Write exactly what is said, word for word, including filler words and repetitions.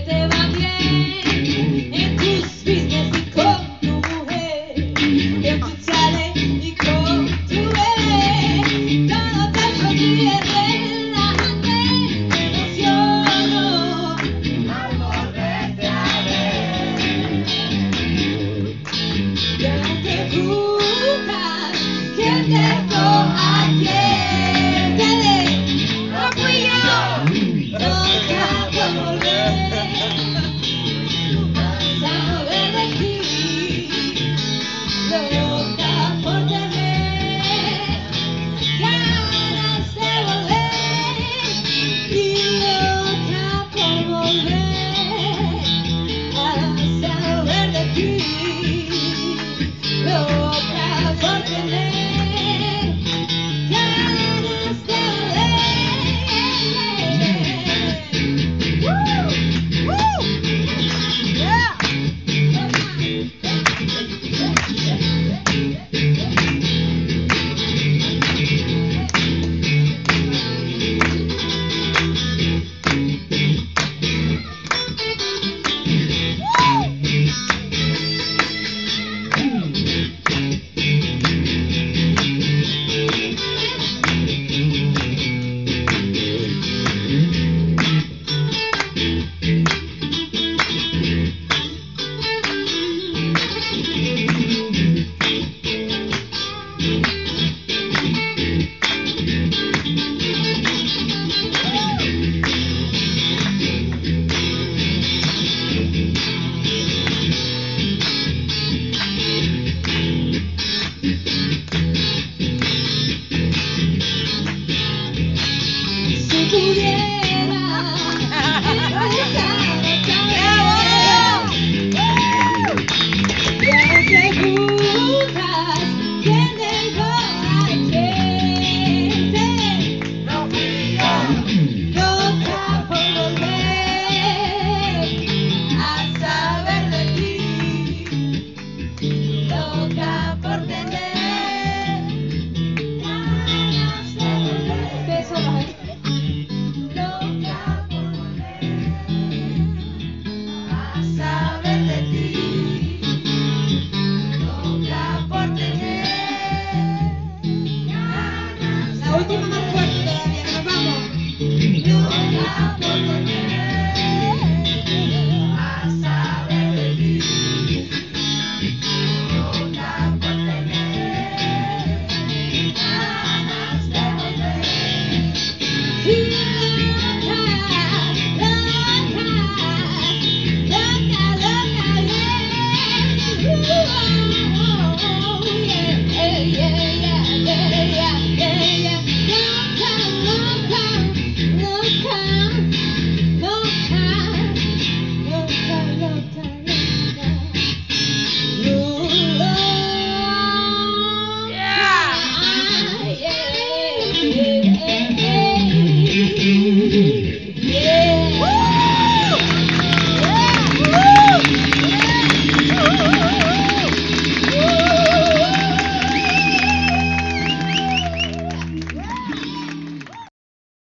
te va bien en tus business y con tu mujer, en tu chale y con tu bebé. Todo te sonríe, relajante, me emociono al volverte a ver. Y aunque juzgas que tengo a quien te dé, no fui yo, loca por volver a saber de ti, loca por tener ganas de volver y loca por volver a saber de ti, loca por tener ganas de volver. ¡Woo! ¡Woo! ¡Yeah! Si pudiera empezar otra vez, y aunque juzgas que tengo a quien te dé, no fui yo, loca por volver a saber de ti, loca por tener ganas de volver. Beso, bye. Loca por volver a saber de ti, loca por tener ganas. La última más fuerte todavía, nos vamos. Loca por